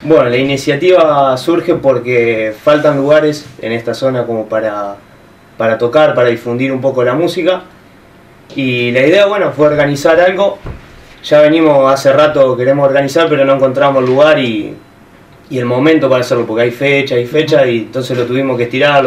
Bueno, la iniciativa surge porque faltan lugares en esta zona como para tocar, para difundir un poco la música. Y la idea, bueno, fue organizar algo. Ya venimos hace rato, queremos organizar, pero no encontramos lugar y el momento para hacerlo, porque hay fecha, y entonces lo tuvimos que estirar.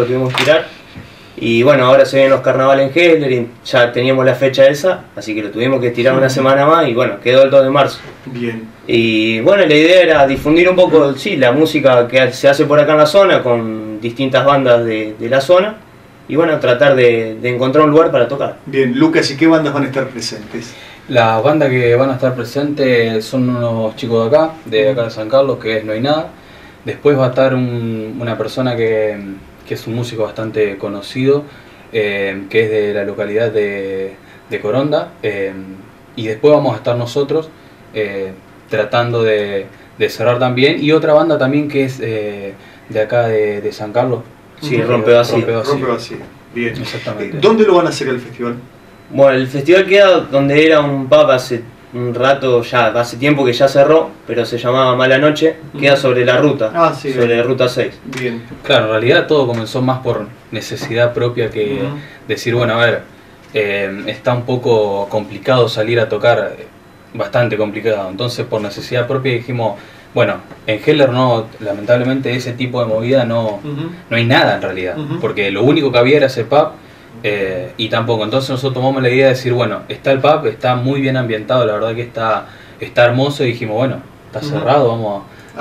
Y bueno, ahora se vienen los carnavales en Heller y ya teníamos la fecha esa, así que lo tuvimos que estirar una semana más y bueno, quedó el 2 de marzo. Bien. Y bueno, la idea era difundir un poco, sí, la música que se hace por acá en la zona, con distintas bandas de la zona, y bueno, tratar de encontrar un lugar para tocar. Bien, Lucas, ¿y qué bandas van a estar presentes? Las bandas que van a estar presentes son unos chicos de acá de San Carlos, que es No Hay Nada. Después va a estar una persona que es un músico bastante conocido, que es de la localidad de Coronda. Y después vamos a estar nosotros tratando de cerrar también. Y otra banda también que es de acá de San Carlos. Sí, Rompe Vacío. Rompe Vacío. Bien. Exactamente. ¿Dónde lo van a hacer el festival? Bueno, el festival queda donde era un pub hace un rato, ya hace tiempo que ya cerró, pero se llamaba Mala Noche, queda sobre la ruta, Sí, sobre la ruta 6. Bien. Claro, en realidad todo comenzó más por necesidad propia que decir, bueno, a ver, está un poco complicado salir a tocar, bastante complicado, entonces por necesidad propia dijimos, bueno, en Heller no, lamentablemente ese tipo de movida no hay nada en realidad, porque lo único que había era ese pub. Y tampoco, entonces nosotros tomamos la idea de decir, bueno, está el pub, está muy bien ambientado, la verdad que está hermoso, y dijimos, bueno, está cerrado, vamos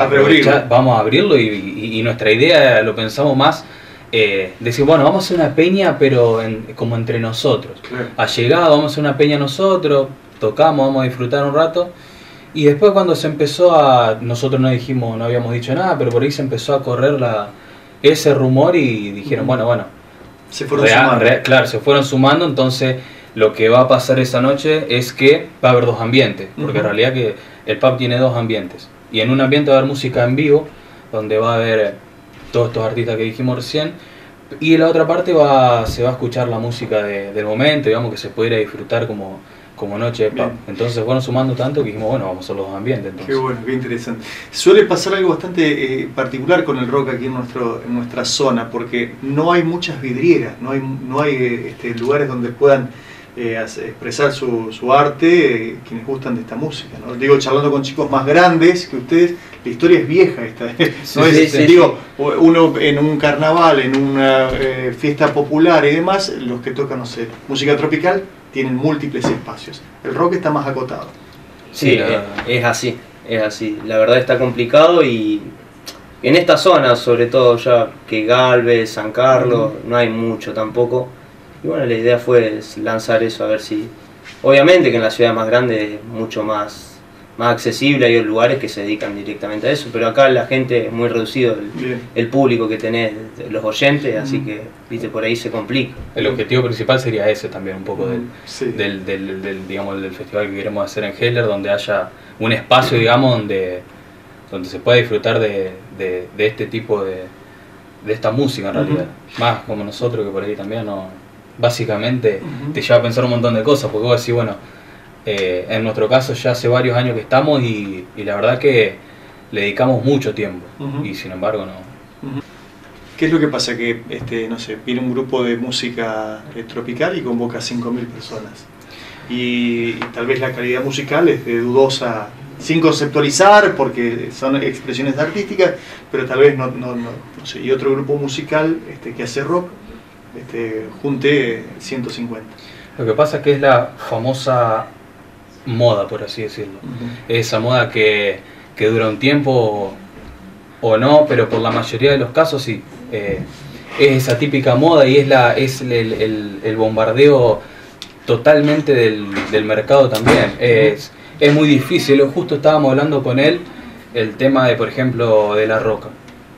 a abrirlo, y nuestra idea lo pensamos más, decir, bueno, vamos a hacer una peña, pero como entre nosotros, allegado, vamos a hacer una peña nosotros, tocamos, vamos a disfrutar un rato, y después cuando se empezó nosotros no habíamos dicho nada, pero por ahí se empezó a correr ese rumor y dijeron, bueno, se fueron sumando. Claro, se fueron sumando, entonces lo que va a pasar esa noche es que va a haber dos ambientes, porque en realidad que el pub tiene dos ambientes, y en un ambiente va a haber música en vivo, donde va a haber todos estos artistas que dijimos recién, y en la otra parte se va a escuchar la música del momento, digamos que se pudiera disfrutar como noche de pub. Bien. Entonces fueron sumando tanto que dijimos, bueno, vamos a hacer los dos ambientes. Entonces. Qué bueno, qué interesante. Suele pasar algo bastante particular con el rock aquí en nuestra zona, porque no hay muchas vidrieras, no hay lugares donde puedan expresar su arte quienes gustan de esta música, ¿no? Digo, charlando con chicos más grandes que ustedes, la historia es vieja esta. Digo, uno en un carnaval, en una fiesta popular y demás, los que tocan, no sé, música tropical, tienen múltiples espacios. El rock está más acotado. Sí, es así. La verdad está complicado, y en esta zona, sobre todo ya que Galvez, San Carlos, no hay mucho tampoco. Y bueno, la idea fue lanzar eso, a ver si... Obviamente que en la ciudad más grande es mucho más accesible, hay lugares que se dedican directamente a eso, pero acá la gente es muy reducido, el público que tenés, los oyentes, así que, viste, por ahí se complica. El objetivo principal sería ese también, un poco del festival que queremos hacer en Heller, donde haya un espacio, digamos, donde se pueda disfrutar de este tipo de esta música en realidad. Más como nosotros, que por ahí también básicamente te lleva a pensar un montón de cosas, porque vos decís, bueno, en nuestro caso ya hace varios años que estamos y la verdad que le dedicamos mucho tiempo, y sin embargo no. ¿Qué es lo que pasa? Que no sé, viene un grupo de música tropical y convoca a 5.000 personas, y tal vez la calidad musical es de dudosa, sin conceptualizar porque son expresiones artísticas, pero tal vez no sé, y otro grupo musical que hace rock junte 150. Lo que pasa es que es la famosa moda, por así decirlo. Esa moda que dura un tiempo o no, pero por la mayoría de los casos sí. Es esa típica moda, y es el bombardeo totalmente del mercado también. Es muy difícil. Justo estábamos hablando con él el tema de, por ejemplo, de La Roca.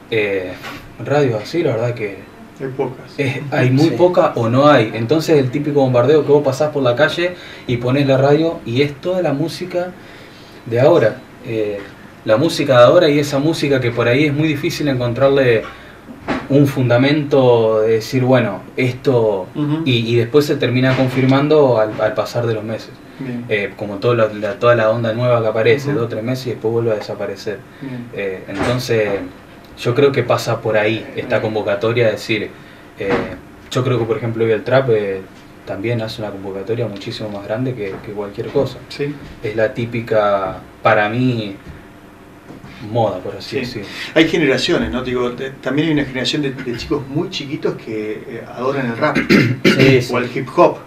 Radios así, la verdad que hay pocas. Hay muy poca o no hay. Entonces el típico bombardeo que vos pasás por la calle y ponés la radio y es toda la música de ahora. La música de ahora, y esa música que por ahí es muy difícil encontrarle un fundamento de decir, bueno, esto... y después se termina confirmando al pasar de los meses. como toda la onda nueva que aparece, 2 o 3 meses y después vuelve a desaparecer. Entonces yo creo que pasa por ahí esta convocatoria, es decir, yo creo que por ejemplo hoy el trap también hace una convocatoria muchísimo más grande que cualquier cosa. Sí. Es la típica, para mí, moda, por así decirlo. Hay generaciones, ¿no? Digo, también hay una generación de chicos muy chiquitos que adoran el rap o el hip hop.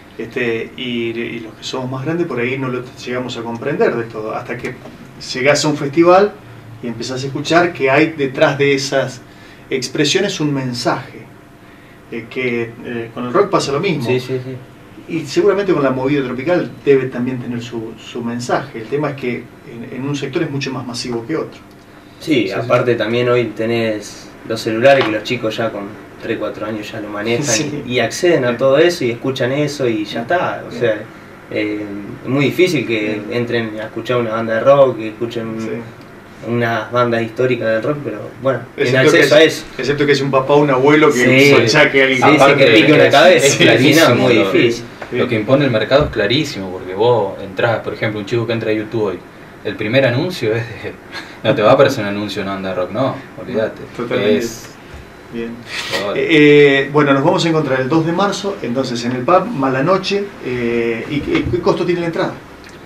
Y los que somos más grandes por ahí no lo llegamos a comprender de todo, hasta que llegás a un festival y empezás a escuchar que hay detrás de esas expresiones un mensaje. Con el rock pasa lo mismo. Y seguramente con la movida tropical debe también tener su mensaje. El tema es que en un sector es mucho más masivo que otro. Sí, aparte también hoy tenés los celulares que los chicos ya con 3, 4 años ya lo manejan y acceden a todo eso y escuchan eso y ya está. O sea, es muy difícil que entren a escuchar una banda de rock, que escuchen unas bandas históricas del rock, pero bueno, tienen acceso a eso. Excepto que es un papá o un abuelo que saque a alguien. Que pique una cabeza, es clarísimo, es muy difícil. Lo que impone el mercado es clarísimo, porque vos entrás, por ejemplo, un chico que entra a YouTube hoy, el primer anuncio es de... No te va a aparecer un anuncio en banda rock, no, olvídate. Totalmente. Bien. Bueno, nos vamos a encontrar el 2 de marzo, entonces en el pub, Mala Noche. ¿Y qué costo tiene la entrada?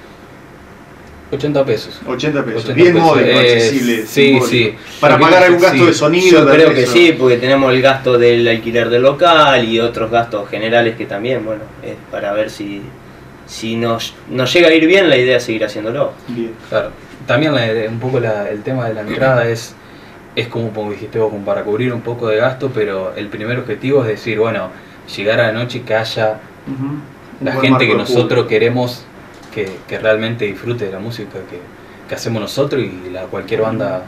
80 pesos. 80 pesos. Bien módico, accesible. Sí. Para pagar algún gasto de sonido. Yo creo que sí, porque tenemos el gasto del alquiler del local y otros gastos generales que también, bueno, es para ver si nos llega a ir bien, la idea es seguir haciéndolo. Bien. Claro. También un poco el tema de la entrada es como dijiste vos, como para cubrir un poco de gasto, pero el primer objetivo es decir, bueno, llegar a la noche y que haya la gente que nosotros queremos que realmente disfrute de la música que hacemos nosotros y cualquier banda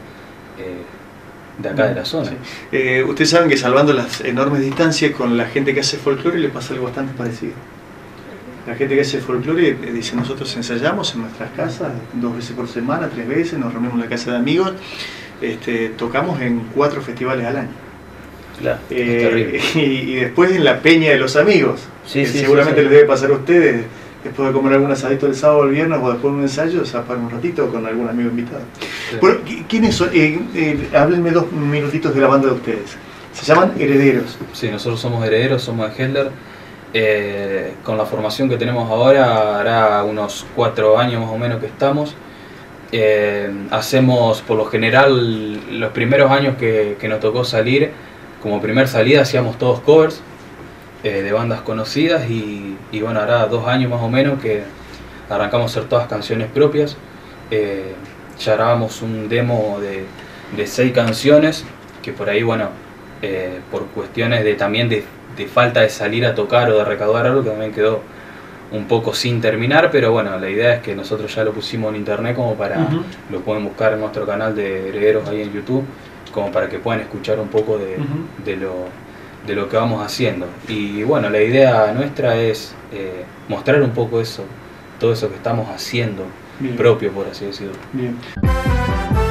de acá de la zona. Ustedes saben que salvando las enormes distancias con la gente que hace folclore le pasa algo bastante parecido. La gente que hace folclore dice, nosotros ensayamos en nuestras casas 2 veces por semana, 3 veces, nos reunimos en la casa de amigos, tocamos en 4 festivales al año. Claro, es terrible. Y después en la peña de los amigos, seguramente les debe pasar a ustedes, después de comer algún asadito el sábado o el viernes o después de un ensayo, zafar un ratito con algún amigo invitado. Sí. Bueno, ¿quiénes son? Háblenme 2 minutitos de la banda de ustedes. Se llaman Herederos. Sí, nosotros somos Herederos, somos de Heldler. Con la formación que tenemos ahora, hará unos 4 años más o menos que estamos. Hacemos, por lo general, los primeros años que nos tocó salir, como primer salida hacíamos todos covers de bandas conocidas y bueno, hará 2 años más o menos que arrancamos a hacer todas canciones propias. Ya grabamos un demo de 6 canciones que por ahí, bueno, por cuestiones también de falta de salir a tocar o de recaudar algo, que también quedó un poco sin terminar, pero bueno, la idea es que nosotros ya lo pusimos en internet como para, lo pueden buscar en nuestro canal de Herederos ahí en YouTube, como para que puedan escuchar un poco de lo que vamos haciendo. Y bueno, la idea nuestra es mostrar un poco eso, todo eso que estamos haciendo propio, por así decirlo. Bien.